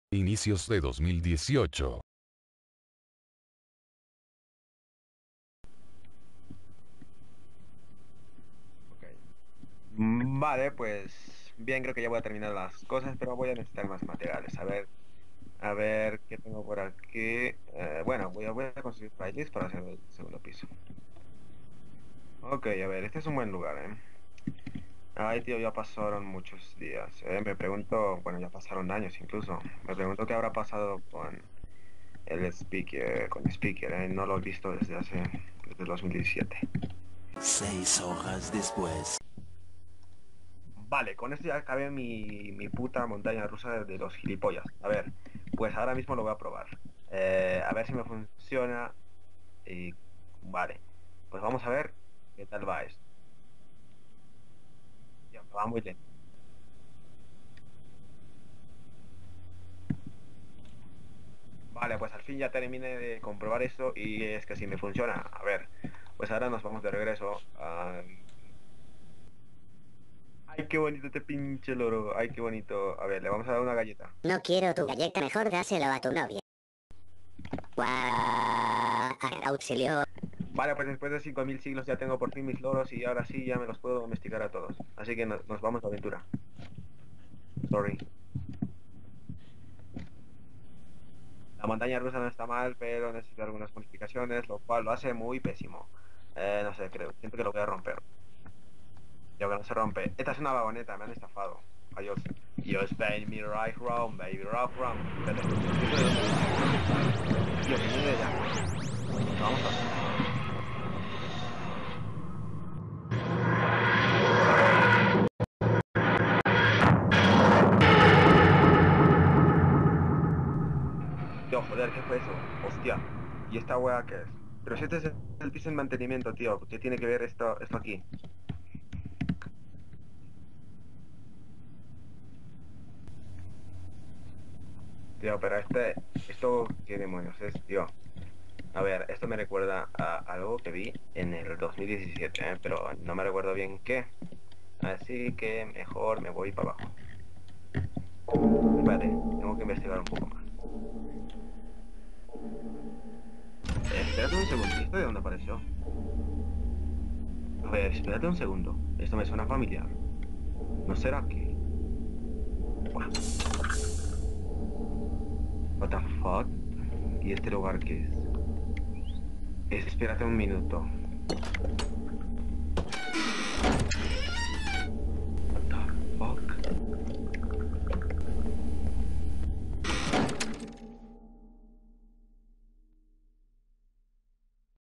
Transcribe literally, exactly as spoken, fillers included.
Inicios de dos mil dieciocho. Ok. Mm, Vale, pues bien, creo que ya voy a terminar las cosas, pero voy a necesitar más materiales. A ver, a ver qué tengo por aquí. Eh, bueno, voy a, voy a conseguir playlists para hacer el segundo piso. Ok, a ver, este es un buen lugar, ¿eh? Ay, tío, ya pasaron muchos días. eh. Me pregunto, bueno, ya pasaron años incluso. Me pregunto qué habrá pasado con el speaker, con speaker, ¿eh? No lo he visto desde hace, desde el dos mil diecisiete. Seis horas después. Vale, con esto ya acabé mi, mi puta montaña rusa de, de los gilipollas. A ver, pues ahora mismo lo voy a probar. Eh, a ver si me funciona. Y vale, pues vamos a ver qué tal va esto. Ya, me va muy lento. Vale, pues al fin ya terminé de comprobar esto y es que si me funciona. A ver, pues ahora nos vamos de regreso. a- Ay, qué bonito este pinche loro. Ay, qué bonito. A ver, le vamos a dar una galleta. No quiero tu galleta, mejor dáselo a tu novia. Guau, auxilio. Vale, pues después de cinco mil siglos ya tengo por fin mis loros y ahora sí ya me los puedo domesticar a todos. Así que no- nos vamos de aventura. Sorry. La montaña rusa no está mal, pero necesita algunas modificaciones, lo cual lo hace muy pésimo. Eh, no sé, creo. Siento que lo voy a romper. Ya que no se rompe. Esta es una vagoneta, me han estafado. Adiós. You Spain me right round, baby, rock round. Espérate. ¿Y eso de dónde viene? Tío, que viene de allá. Vamos a ver. Tío, joder, ¿qué fue eso? Hostia. ¿Y esta wea qué es? Pero si este es el piso en mantenimiento, tío, ¿qué tiene que ver esto, esto aquí? Tío, pero este, esto, ¿qué demonios es, tío? A ver, esto me recuerda a algo que vi en el dos mil diecisiete, ¿eh? Pero no me recuerdo bien qué. Así que mejor me voy para abajo. Espérate, tengo que investigar un poco más. Eh, espérate un segundo, ¿y esto de dónde apareció? A ver, espérate un segundo. Esto me suena familiar. ¿No será que...? Buah, what the fuck? ¿Y este lugar qué es? Es- espérate un minuto.